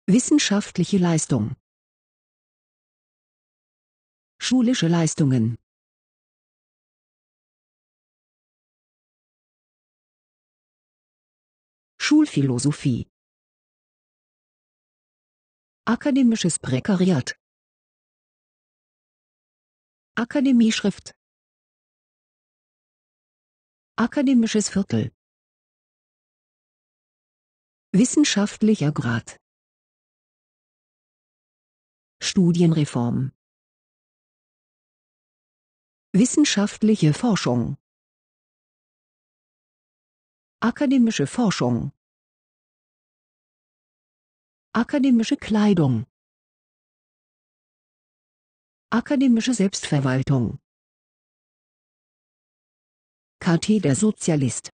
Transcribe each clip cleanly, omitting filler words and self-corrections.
Wissenschaftliche Leistung. Schulische Leistungen. Schulphilosophie. Akademisches Prekariat. Akademieschrift. Akademisches Viertel. Wissenschaftlicher Grad. Studienreform. Wissenschaftliche Forschung. Akademische Forschung. Akademische Kleidung. Akademische Selbstverwaltung. Katheder Sozialist.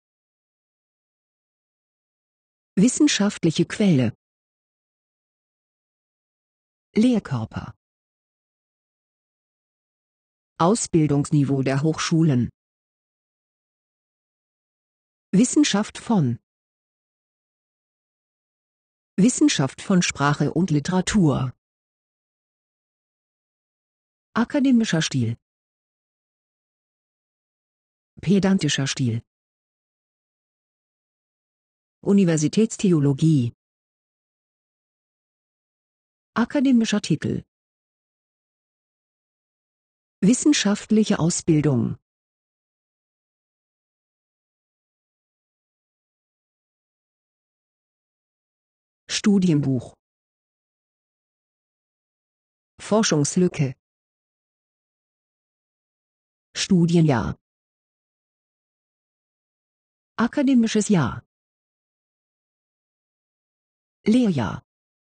Wissenschaftliche Quelle. Lehrkörper. Ausbildungsniveau der Hochschulen. Wissenschaft von. Wissenschaft von Sprache und Literatur. Akademischer Stil. Pedantischer Stil. Universitätstheologie. Akademischer Titel. Wissenschaftliche Ausbildung. Studienbuch. Forschungslücke. Studienjahr. Akademisches Jahr. Lehrjahr.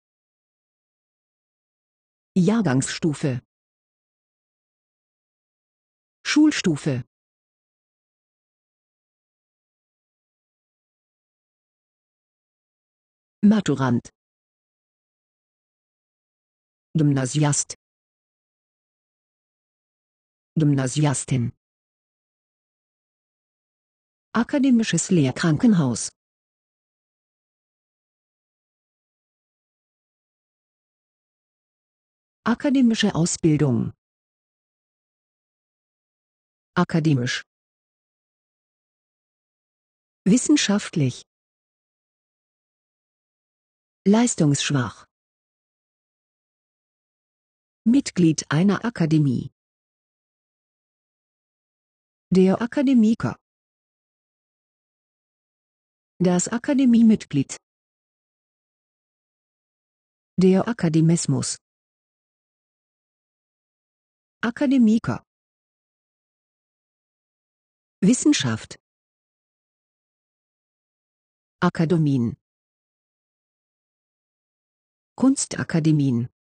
Jahrgangsstufe. Schulstufe. Maturand. Gymnasiast. Gymnasiastin. Akademisches Lehrkrankenhaus. Akademische Ausbildung. Akademisch. Wissenschaftlich. Leistungsschwach. Mitglied einer Akademie. Der Akademiker. Das Akademiemitglied. Der Akademismus. Akademiker. Wissenschaft. Akademien. Kunstakademien.